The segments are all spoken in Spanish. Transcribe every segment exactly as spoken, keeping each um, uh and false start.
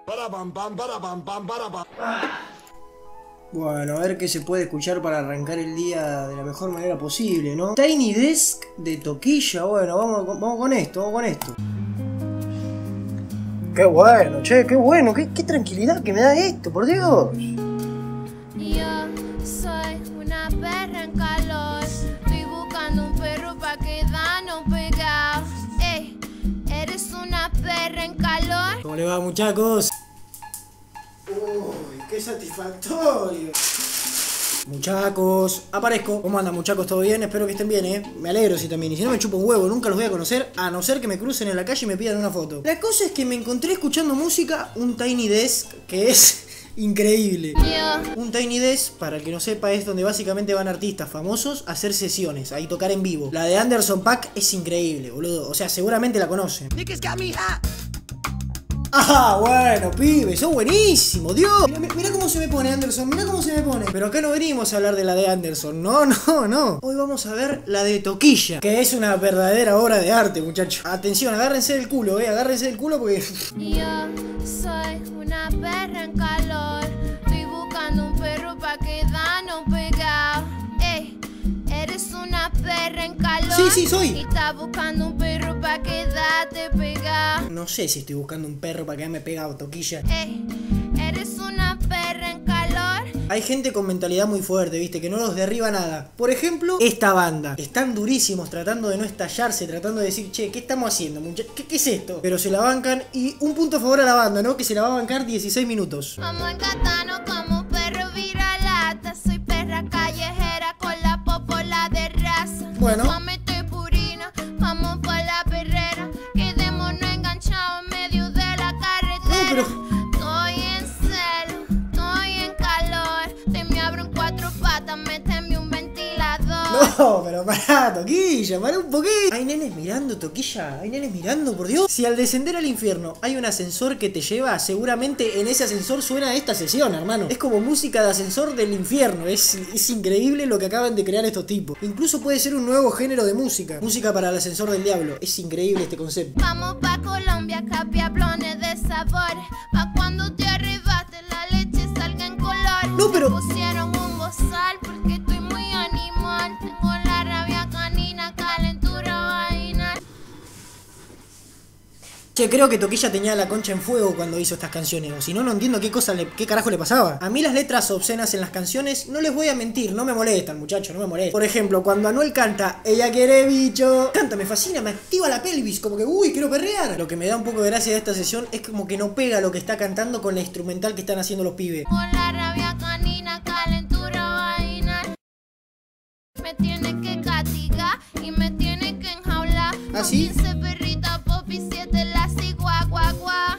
Bueno, a ver qué se puede escuchar para arrancar el día de la mejor manera posible, ¿no? Tiny Desk de Toquilla, bueno, vamos, vamos con esto, vamos con esto. Qué bueno, che, qué bueno, qué, qué tranquilidad que me da esto, por Dios. Yo soy una perra en calor, estoy buscando un perro pa' quedarnos pegados. Ey, eres una perra en calor. ¿Cómo le va, muchachos? Uy, qué satisfactorio. Muchachos, aparezco. ¿Cómo andan, muchachos? ¿Todo bien? Espero que estén bien, ¿eh? Me alegro si también. Y si no, me chupo un huevo, nunca los voy a conocer, a no ser que me crucen en la calle y me pidan una foto. La cosa es que me encontré escuchando música, un Tiny Desk que es increíble. Yo. Un Tiny Desk, para el que no sepa, es donde básicamente van artistas famosos a hacer sesiones, ahí tocar en vivo. La de Anderson .Paak es increíble, boludo. O sea, seguramente la conocen. Ah, bueno, pibe, sos buenísimo, Dios. Mirá, mirá cómo se me pone, Anderson, mirá cómo se me pone. Pero acá no venimos a hablar de la de Anderson, no, no, no. Hoy vamos a ver la de Toquilla, que es una verdadera obra de arte, muchachos. Atención, agárrense del culo, eh, agárrense del culo porque... Yo soy una perra en calor, estoy buscando un perro pa' quedarnos pegados. Ey, eres una perra en calor. Sí, sí, soy. Y estás buscando un perro pa' quedarte pegado. No sé si estoy buscando un perro para quedarme pegado, Toquilla. Ey, eres una perra en calor. Hay gente con mentalidad muy fuerte, viste, que no los derriba nada. Por ejemplo, esta banda. Están durísimos tratando de no estallarse, tratando de decir, che, ¿qué estamos haciendo, muchachos? ¿Qué, ¿Qué es esto? Pero se la bancan y un punto a favor a la banda, ¿no? Que se la va a bancar dieciséis minutos. Vamos a encantarnos como perro viralata. Soy perra callejera con la popola de raza. Bueno. Vamos a meter purina, vamos pa' la perrera. Quedémonos enganchados en medio de la carretera. No, pero... Estoy en celo, estoy en calor. Te me abro en cuatro patas, méteme un ventilador. No, pero pará, Toquilla, pará un poquito. Hay nenes mirando, Toquilla, hay nenes mirando, por Dios. Si al descender al infierno hay un ascensor que te lleva, seguramente en ese ascensor suena esta sesión, hermano. Es como música de ascensor del infierno. Es, es increíble lo que acaban de crear estos tipos. Incluso puede ser un nuevo género de música. Música para el ascensor del diablo. Es increíble este concepto. Vamos pa' Colombia, capiablones de sabores. Pa' cuando te arrebate la leche salga en color. No, pero... Me pusieron un bozal porque estoy muy animal. Tengo la rabia canina, calentura vaginal. Che, creo que Toquilla tenía la concha en fuego cuando hizo estas canciones. O si no, no entiendo qué cosa le, qué carajo le pasaba. A mí las letras obscenas en las canciones, no les voy a mentir, no me molestan, muchachos, no me molestan. Por ejemplo, cuando Anuel canta, ella quiere bicho. Canta, me fascina, me activa la pelvis, como que, uy, quiero perrear. Lo que me da un poco de gracia de esta sesión es como que no pega lo que está cantando con la instrumental que están haciendo los pibes. Con la rabia canina, calentura vaginal. Me tiene que castigar y me tiene que enjaular. ¿Ah, sí? Con quince perritas, popi, siete las y guá, guá, guá.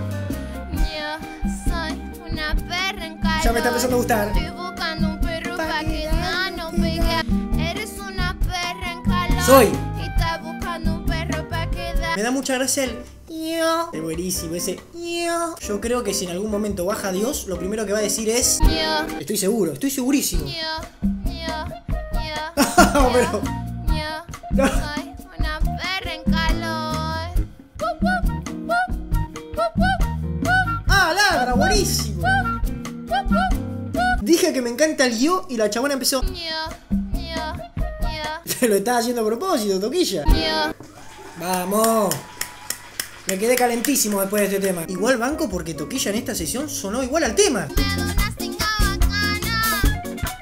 Yo soy una perra en calor. Ya me está empezando a gustar. Estoy buscando un perro pa' quedarnos pegados. Eres una perra en calor. Soy. Y estás buscando un perro pa' quedar. Me da mucha gracia el... Es buenísimo ese... Yo creo que si en algún momento baja Dios, lo primero que va a decir es... Yo, Estoy seguro, estoy segurísimo. yo, yo, yo. No, pero... Yo No. soy una perra en calor. Wup, wup, wup, wup, wup, wup, Ah, ladra, buenísimo. wup, wup, wup. Dije que me encanta el guió y la chabona empezó... Yo, yo, yo, Te lo estás haciendo a propósito, Toquilla. yo. Vamos. Me quedé calentísimo después de este tema. Igual banco porque Toquilla en esta sesión sonó igual al tema. Me da una cinga bacana.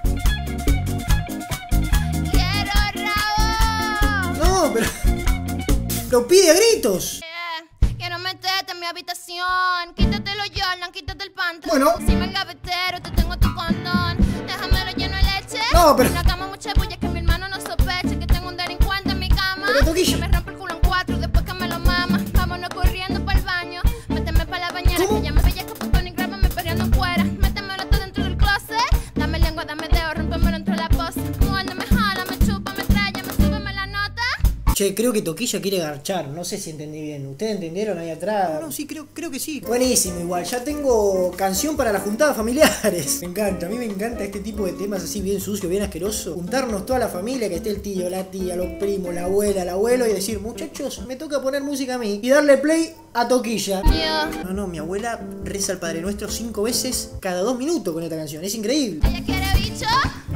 Quiero rabo. No, pero... Lo pide a gritos. Eh, Quiero meterte en mi habitación. Quítate los Jordan, quítate el pantalón. Bueno. Encima el gavetero, te tengo tu condón. Déjamelo lleno de leche. No, pero- En la cama mucha bulla, que mi hermano no sospeche que tengo un delincuente en mi cama. Pero, Toquilla. Que me rompe el culo en cuatro después que me lo mama. Vámonos corriendo para el baño. Méteme para la bañera. ¿Cómo? Que ya me veía capotón y grábame perreando fuera. Métemelo todo dentro del closet. Dame lengua, dame dedo, rompémelo entre la pose. Muérdeme, jala, me chupa, me traya, me súbeme la nota. Che, creo que Toquilla quiere garchar, no sé si entendí bien. ¿Ustedes entendieron ahí atrás? No, sí, creo, creo que sí. Buenísimo, igual, ya tengo canción para las juntadas familiares. Me encanta, a mí me encanta este tipo de temas así bien sucio, bien asqueroso. Juntarnos toda la familia, que esté el tío, la tía, los primos, la abuela, el abuelo y decir, muchachos, me toca poner música a mí. Y darle play a Toquilla. No, no, mi abuela reza al Padre Nuestro cinco veces cada dos minutos con esta canción, es increíble. ¿Ella quiere bicho?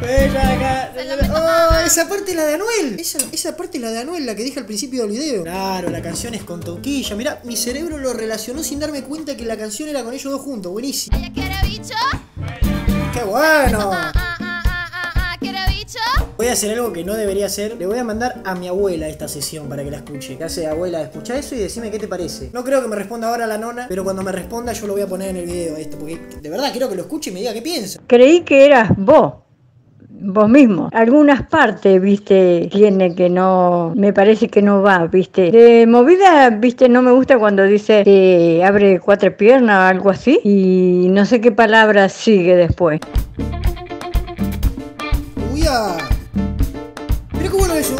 Oh, esa parte es la de Anuel. Esa, esa parte es la de Anuel, la que dije al principio del video. Claro, la canción es con Toquilla. Mirá, mi cerebro lo relacionó sin darme cuenta que la canción era con ellos dos juntos. Buenísimo. ¿Ella quiere bicho? ¡Qué bueno! Ah, ah, ah, ah, ah, ah, ¿quiere bicho? Voy a hacer algo que no debería hacer. Le voy a mandar a mi abuela esta sesión para que la escuche. ¿Qué hace, abuela? Escucha eso y decime qué te parece. No creo que me responda ahora la nona, pero cuando me responda yo lo voy a poner en el video esto, porque de verdad quiero que lo escuche y me diga qué piensa. Creí que eras vos. Vos mismo. Algunas partes, viste, tiene que no, me parece que no va, viste. De movida, viste, no me gusta cuando dice que abre cuatro piernas o algo así. Y no sé qué palabra sigue después. Uy, ah. Mira qué bueno eso.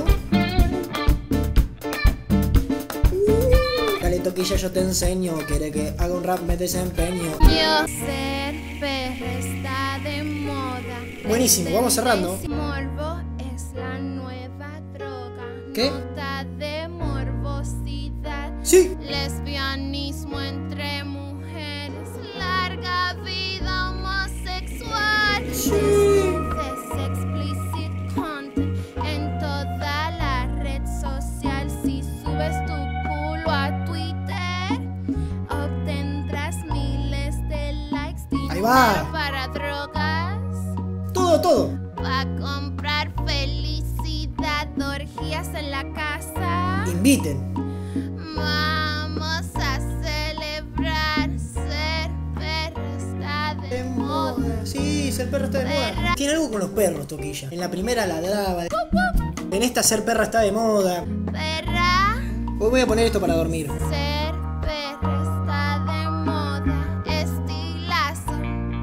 Uh. Dale, Toquilla, yo te enseño. Quiere que haga un rap, me desempeño. Yo ser perra está de moda. Buenísimo, vamos cerrando. Morbo es la nueva droga. ¿Qué? Nota de morbosidad. Sí. Lesbianismo entre mujeres. Larga vida homosexual. Sí. This explicit content en toda la red social. Si subes tu culo a Twitter, obtendrás miles de likes. Ahí va. Para drogas. Todo, todo. Va a comprar felicidad, orgías en la casa. Inviten. Vamos a celebrar. Ser perro está de, De moda. moda. Sí, ser perro está de moda. Perra. Tiene algo con los perros, Toquilla. En la primera ladraba. En esta ser perra está de moda. Perra. Hoy voy a poner esto para dormir. Ser perro está de moda. Estilazo.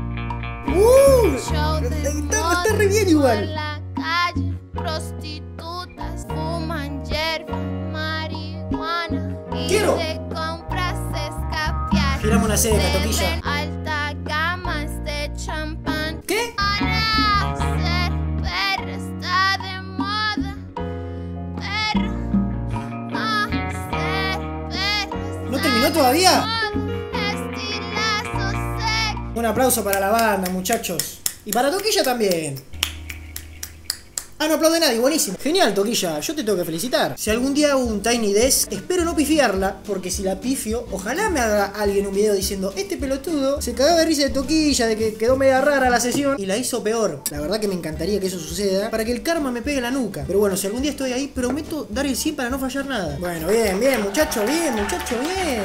¡Uh! Show de Está, moda está re bien igual. por la calle. Prostitutas fuman hierba, marihuana. Y Quiero. de compras escapiar. Giramos una seca, Toquilla. Beben alta gama de champán. ¿Qué? Ahora ser perro está de moda. Perro. Ah, ser perro. ¿No terminó todavía? Estilazo seco. Un aplauso para la banda, muchachos. Y para Toquilla también. Ah, no aplaude nadie, buenísimo. Genial, Toquilla, yo te tengo que felicitar. Si algún día hago un Tiny Desk, espero no pifiarla, porque si la pifio, ojalá me haga alguien un video diciendo, este pelotudo se cagaba de risa de Toquilla, de que quedó media rara la sesión, y la hizo peor. La verdad que me encantaría que eso suceda, para que el karma me pegue en la nuca. Pero bueno, si algún día estoy ahí, prometo dar el cien para no fallar nada. Bueno, bien, bien, muchacho, bien, muchacho, bien.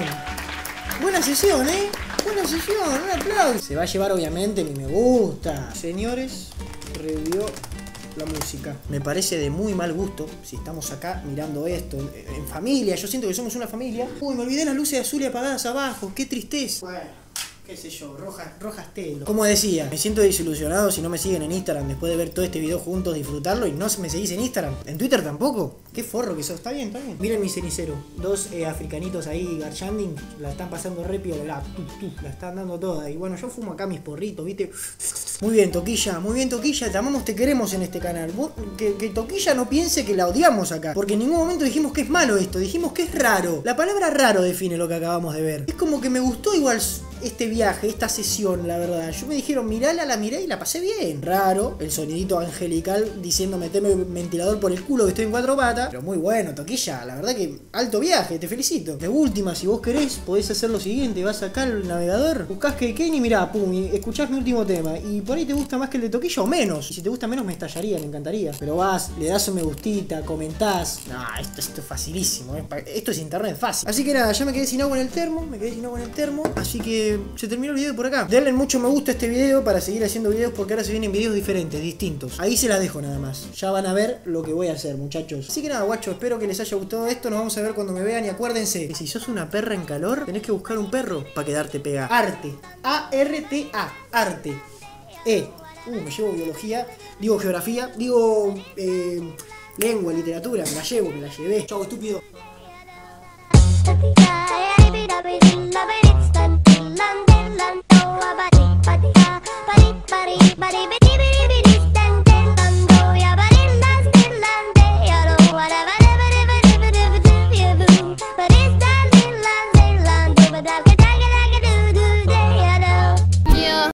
Buena sesión, ¿eh? Buena sesión, un aplauso. Se va a llevar obviamente mi me gusta. Señores, review la música. Me parece de muy mal gusto, si estamos acá mirando esto en, en familia, yo siento que somos una familia. Uy, me olvidé las luces azul y apagadas abajo, qué tristeza. Bueno, qué sé yo, rojas, rojas telo. Como decía, me siento desilusionado si no me siguen en Instagram después de ver todo este video juntos, disfrutarlo, y no me seguís en Instagram. En Twitter tampoco. Qué forro que sos, está bien, está bien. Miren mi cenicero, dos eh, africanitos ahí garchanding, la están pasando re piola, la, tu, tu, la están dando toda. Y bueno, yo fumo acá mis porritos, ¿viste? Muy bien, Toquilla, muy bien, Toquilla, te amamos, te queremos en este canal. Vos, que, que Toquilla no piense que la odiamos acá, porque en ningún momento dijimos que es malo esto, dijimos que es raro. La palabra raro define lo que acabamos de ver. Es como que me gustó igual este viaje, esta sesión, la verdad. Yo me dijeron, mirala, la miré y la pasé bien. Raro, el sonidito angelical diciendo meteme ventilador por el culo que estoy en cuatro patas. Pero muy bueno, Toquilla, la verdad que alto viaje, te felicito. De última, si vos querés, podés hacer lo siguiente, vas acá al navegador, buscás que Kenny, mirá, pum, y escuchás mi último tema. Y por ahí te gusta más que el de Toquilla o menos. Y si te gusta menos me estallaría, me encantaría. Pero vas, le das un me gustita, comentás. Nah, esto, esto es facilísimo, ¿eh? Esto es internet fácil. Así que nada, ya me quedé sin agua en el termo, me quedé sin agua en el termo. Así que se terminó el video por acá. Denle mucho me gusta a este video para seguir haciendo videos, porque ahora se vienen videos diferentes, distintos. Ahí se las dejo nada más. Ya van a ver lo que voy a hacer, muchachos. Así que nada, guacho, espero que les haya gustado esto. Nos vamos a ver cuando me vean. Y acuérdense que si sos una perra en calor, tenés que buscar un perro para quedarte pegada. Arte. A R T A. Arte. E. Uh, me llevo biología. Digo geografía. Digo... Eh, Lengua, literatura, me la llevo, me la llevé. Chau, estúpido. But it's that little land, little land over that.